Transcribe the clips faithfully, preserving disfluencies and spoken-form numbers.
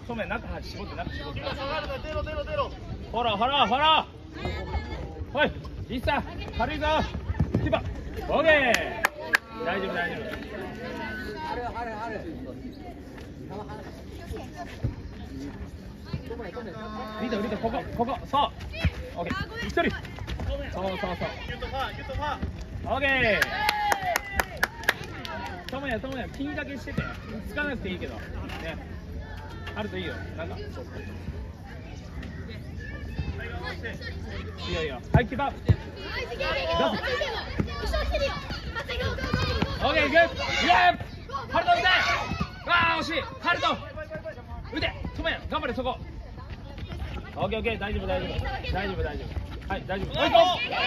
正面中端絞って中絞って下がるな、出ろ出ろ出ろ。 フォローフォローフォロー。おいいっさ軽いぞ。キーパーオーケー。大丈夫大丈夫。見て見てここここそうオーケー。一人そうそうそうギュッとファーギュッとファー。 オーケー。ともやともや金だけしててつかなくていいけどね。あるといいよ。なんかそうそういいよいいよ。はいキーパーどうぞ。オーケーグッイエーハルト打て。ああ惜しい。ハルト打て。ともや頑張れそこ。オッケーオッケー大丈夫大丈夫大丈夫大丈夫はい大丈夫。はい行こ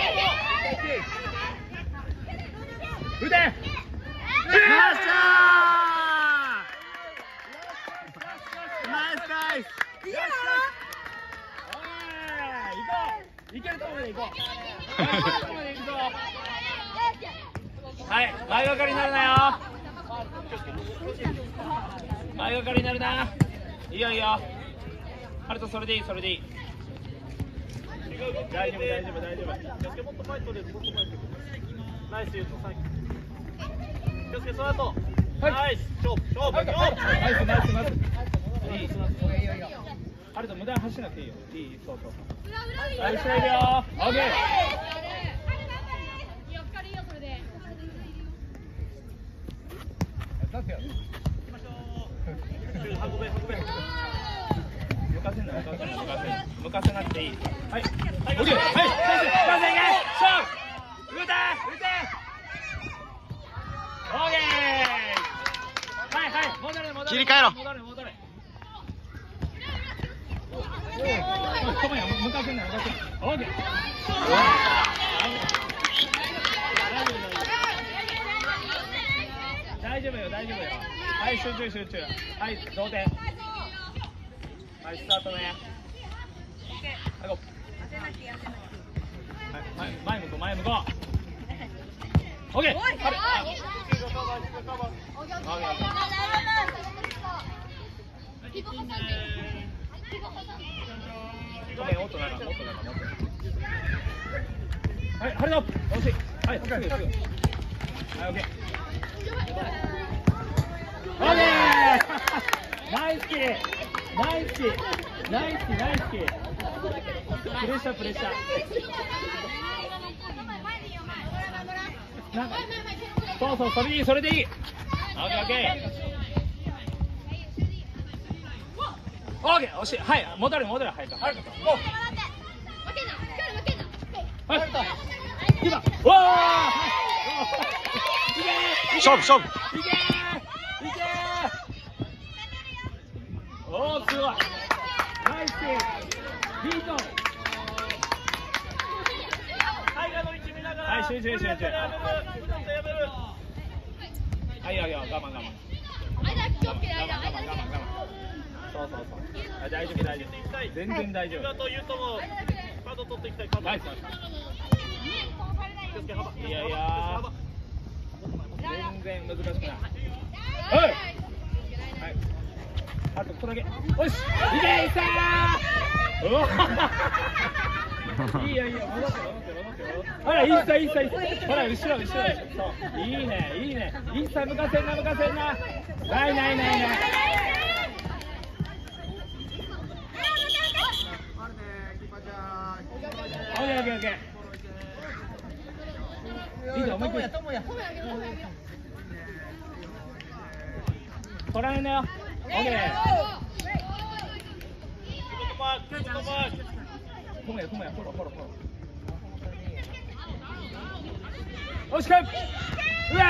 う。打て。ナイスナイスナイス。いいよ。おい行こう。行けるとこまで行こう。行けるとこまで行くぞ。はい前がかりになるなよ。前がかりになるな。いいよいいよ。ハルトそれでいいそれでいい。大丈夫大丈夫大丈夫。 もっと前取れるもっと前取れる。ナイスユートサイン。気をつけその後。ナイス勝負勝負勝負。 ナイスナイスナイス。いい。ハルト無駄に走らなくていいよ。いいそうそうそう。はい後ろいるよ。オッケー。 運べ運べ。 向かせんな向かせんな向かせんな向かせなくていい。はい。オッケー。はい。先生。勝負。打て打て。オッケー。はいはい戻れ戻れ。 切り替えろ。 戻れ戻れ。ともや向かせんな向かせんな。オッケー。大丈夫よ大丈夫よ。はい集中集中。はい同点。はいスタートね。はいゴー。はい前向こう前向こう。オッケー。ごめん、もっと長い、もっと長い、もっと長い。はい、ハルト、惜しい。はい、すぐ、すぐ。はい、オッケー。オッケー。ナイスキー。ナイスキー。ナイスキー、ナイスキー。プレッシャー、プレッシャー。そうそう、それでいい、それでいい。オッケー、オッケー。オーケー、惜しい。はい、戻れ、戻れ、はい、はい、はい、今、わあ。 勝負勝負。 いけー、いけー。おお、すごい。ナイス。ビート。はい、集中、集中。はい、よ、よ、我慢、我慢。我慢、我慢、我慢、我慢。そうそうそう。大丈夫大丈夫。全然大丈夫。 と言うともカード取っていきたい。カード。 ナイス。いやいや。全然難しくない。はい。はい。あとここだけ。よし。いけいったー。いいよいいよ。戻って戻って戻って戻って。ほらいいっさいいっさいいっさ。ほら後ろ後ろ。そう。いいねいいね。いいっさ向かせんな向かせんな。ないないないない。オッケーオッケーオッケー。いいぞ、思いっきり。取られんなよ。オッケー。ともやともや、フォローフォローフォロー。おしかい。うわ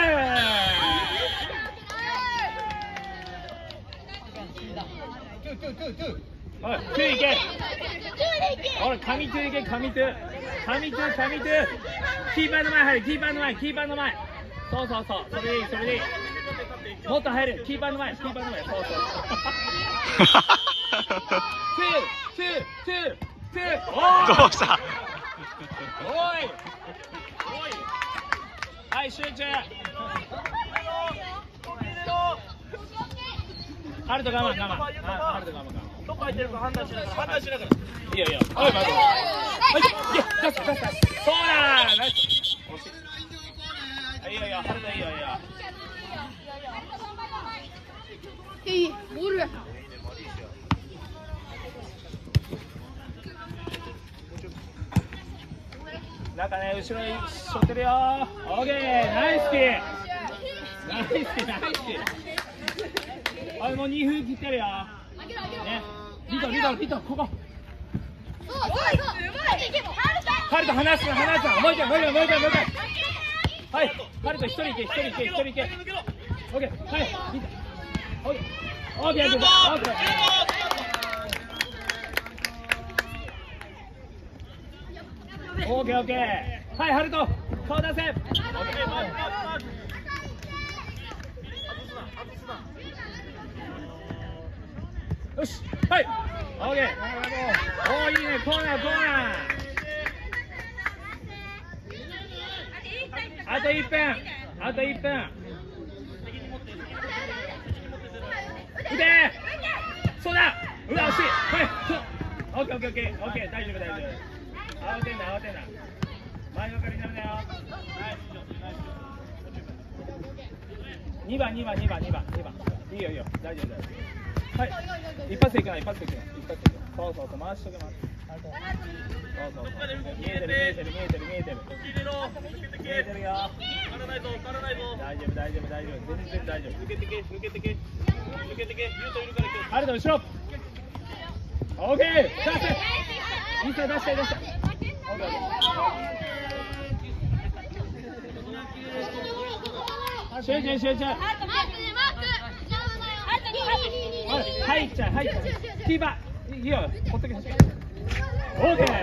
ー。おい、トゥいけ。おい、紙トゥいけ、紙トゥ。紙トゥ、紙トゥ。キーパーの前入る、キーパーの前、キーパーの前。そうそうそう、それでいい、それでいい。もっと入る、キーパーの前、キーパーの前、そうそう。トゥ、トゥ、トゥ、トゥ。 どうした。 おい。はい、集中。 ハルト我慢我慢。ハルト我慢我慢。 どこ空いてるか判断しながら判断しながら。 いいよいいよ。はい、待って。はい、いけ、出す出す出す。そうだー、ナイス。惜しい。いいよいいよ、ハルトいいよいいよ。 いい、ボール。 なんかね、後ろにしょってるよ。オーケー、ナイスキー。ナイスキー、ナイスキー。あれもうにふん切ってるよ。ね、リトリトリトここ。ハルト離すな離すな。もう一回もう一回もう一回もう一回。はい、ハルト一人行け一人行け一人行け。オーケー、はい、リト。オーケー、オーケー、オーケー、オーケー。オーケーオーケー。はい、ハルト、顔出せ。よし、はい、オーケー。おー、いいね、コーナー、コーナー。あといっぷん、あといっぷん。腕、そうだ、うわ、惜しい。はい、そう。オーケー、オーケー、オーケー、オーケー、大丈夫、大丈夫。慌てんな慌てんな。前のかりになるなよ。にばんにばんにばんにばんにばん。いいよいいよ、大丈夫大丈夫。はい、一発でいくな一発でいくな一発でいくな。そうそうそう回しとけ回し。そうそうそう。見えてる見えてる見えてる見えてる。見えてるよ。 足らないぞ足らないぞ。 大丈夫大丈夫大丈夫全然大丈夫。 抜けてけ抜けてけ抜けてけ。ユウトいるから今日。 ハルト後ろ。オーケー。出せ。いいさ出して出して。集中集中。入っちゃう入っちゃう。キーパーいいよほっとけほっとけ。オーケー。